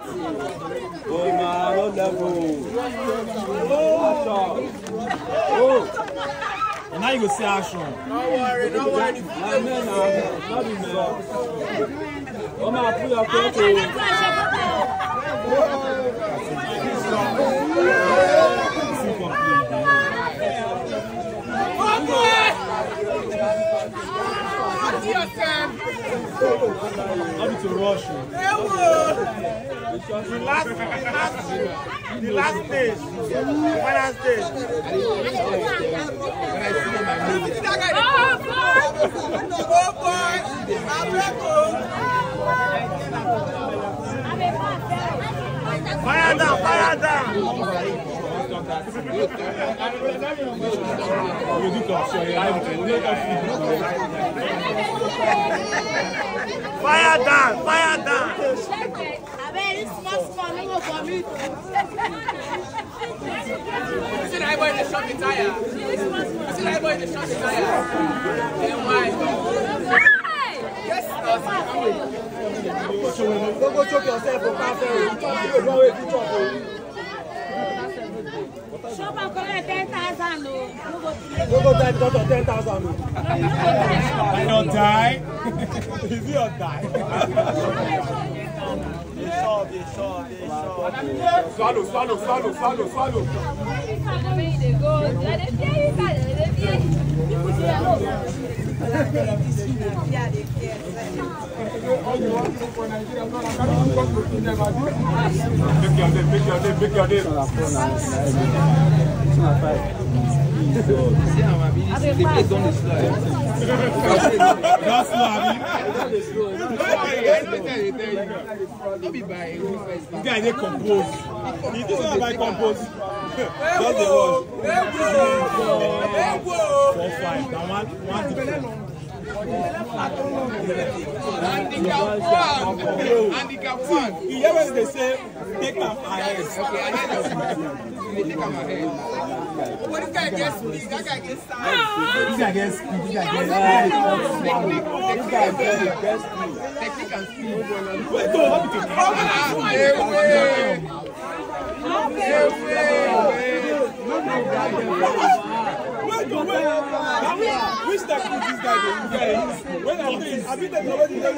Oh, man, no level. Oh. And now you go see action. Don't worry. Not be mad. Oh, man, pull your photo. Not to rush you. The last stage, final stage. Fire down, fire down. Fire down, fire down. See that boy in the short tire. See that boy in the short tire. Then why? Yes, Don't go choke yourself for cafe. Shop and collect 10,000. Don't go die because of 10,000. I don't die. Is he or die? They saw. Swallow. Pick your name. Don't be buying. This guy they compose. This is not by compose. Just the rush. 4-5. Now one. Handicap one. You hear when they say take them ahead. Okay, ahead of you. Take them ahead. What this guy gets speed? That guy gets style. This guy gets speed. This guy gets Technique and speed. Wait, no, what do you which technique this guy is? When I think that already the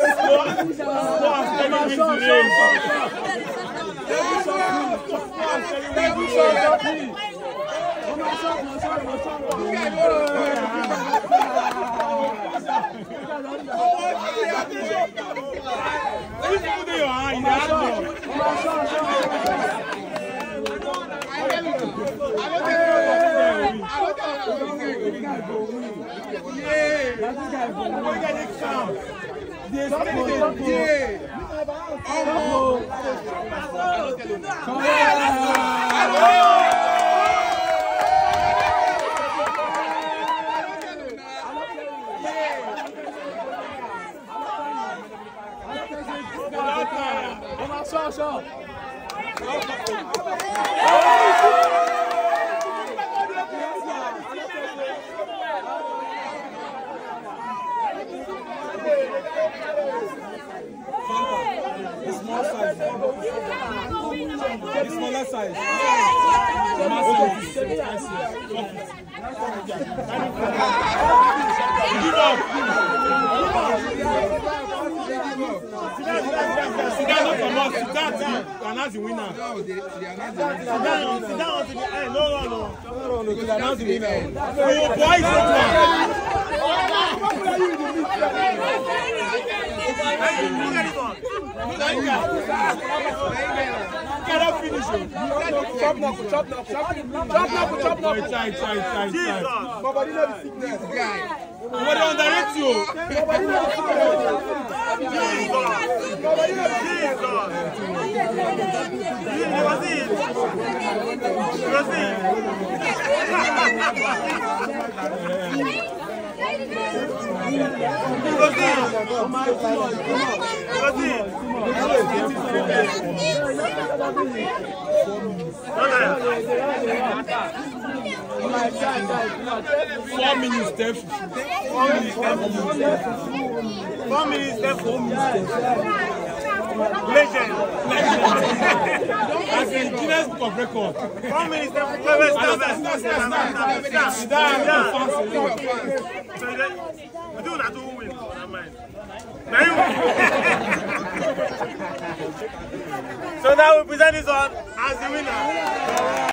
smaller size. Announce the winner. No, they are not the winner. Sit down to the end. No. To announce the winner. Oh, boys, cannot finish it. Chop knuckle. Try. Nobody knows the sickness. Guy. Nobody underrate you. Four minutes, Steph. 4 minutes, 4 minutes. Legend. As in Guinness Book of Records. 1 minute, step. So now we present this one as the winner.